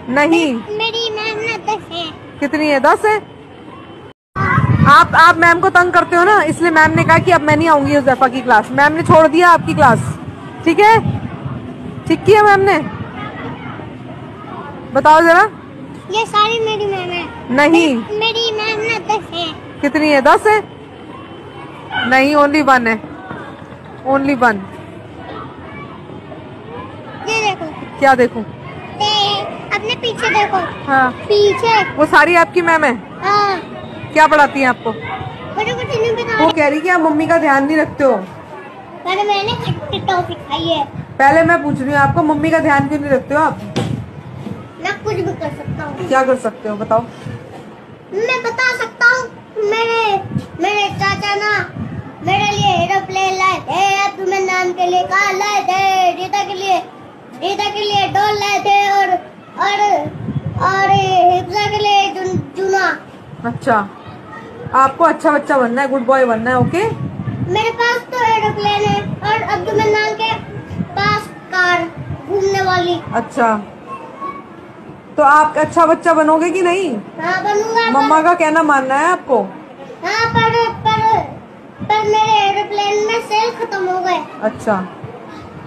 नहीं, मेरी मैम ने 10 है। कितनी है? 10 है। आप मैम को तंग करते हो ना, इसलिए मैम ने कहा कि अब मैं नहीं आऊंगी हुज़ैफा की क्लास। मैम ने छोड़ दिया आपकी क्लास, ठीक है? ठीक किया मैम ने। बताओ जरा। ये सारी मेरी मैम है। नहीं, मेरी मैम ने 10 है। कितनी है? 10 है। नहीं, ओनली 1 है, ओनली 1। ये देखो। क्या देखो? अपने पीछे देखो। हाँ, पीछे वो सारी आपकी मैम है। हाँ। क्या पढ़ाती हैं आपको? मुझे कुछ नहीं पता। वो कह रही कि आप मम्मी का ध्यान नहीं रखते हो। मैंने खट्टी टॉफी खाई है। पहले मैं पूछ रही हूँ आपको, मम्मी का ध्यान क्यों नहीं रखते हो आप? मैं कुछ भी कर सकता हूँ। क्या कर सकते हो बताओ? मैं बता सकता हूँ। मेरे चाचा ना मेरे लिए एरोप्लेन लाए थे, अब मैं नाम के लिए कार लाए थे, रीता के लिए डॉल लाए थे और हिफ्जा के लिए जूना। अच्छा, आपको अच्छा बच्चा बनना है, गुड बॉय बनना है, ओके? मेरे पास तो एरोप्लेन है और अब्दुल मन्नान के पास कार घूमने वाली। अच्छा, तो आप अच्छा बच्चा बनोगे कि नहीं? हाँ बनूंगा। मम्मा का कहना मानना है आपको? हाँ पर मेरे एरोप्लेन में सेल खत्म हो गए। अच्छा।